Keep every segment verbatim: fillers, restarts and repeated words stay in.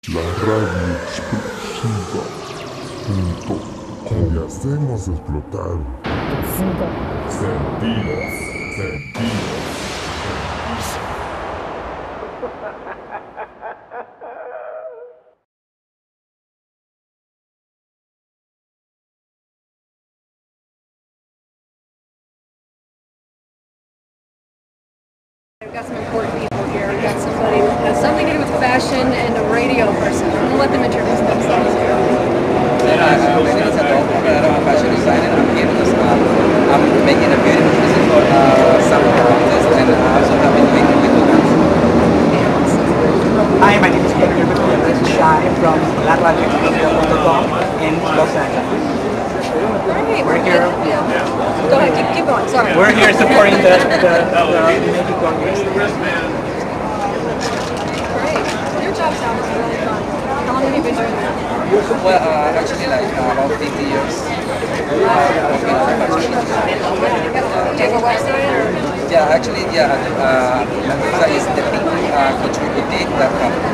La radio explosiva punto com y hacemos explotar sentidos, sentidos. I've got some important people here. I've got somebody that has something to do with fashion and a radio person. I'm going to let them introduce themselves. Yeah, uh, my name is Adolfo, I'm a fashion designer. I'm here because um, I'm making a beautiful piece for uh, summer contest and I also have been doing it with dance. Hi, my name is Peter. This is Shai from la radio explosiva punto com in Los Angeles. Great. We're here. Yeah. Go ahead, keep, keep going. Sorry. We're here supporting the the, the Mexico Congress. Great. Your job sounds really fun. How long have you been doing that? Well, uh, actually like uh, about fifty years. Uh, working on fashion. Do you have a website? Or? Yeah, actually, yeah, uh, that is the pink uh, couture boutique dot com. Do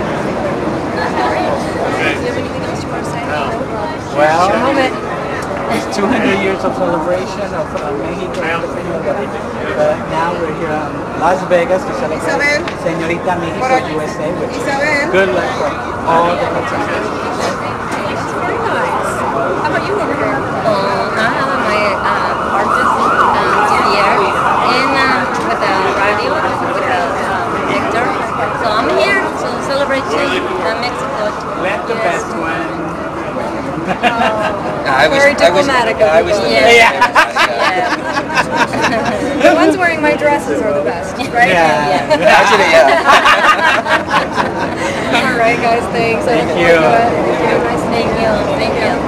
you have anything else you want to say? Well, Moment. it's two hundred years of celebration of uh, Mexico independence. But now we're here in Las Vegas to celebrate Isabel. Señorita Mexico U S A, which is Isabel. good luck for all the contestants. That's very nice. How about you over here? Um, I have my uh, artist um, here and uh, with the radio, with the um, actor. So I'm here to celebrate uh, Mexico. Let the best one. I wish, Very I wish, diplomatic I of wish you. the Yeah. best. Yeah. The ones wearing my dresses are the best, right? Yeah. Actually, yeah. All right, guys. Thanks. I Thank look you. forward to it. Thank you. Nice to meet Thank you. Thank you.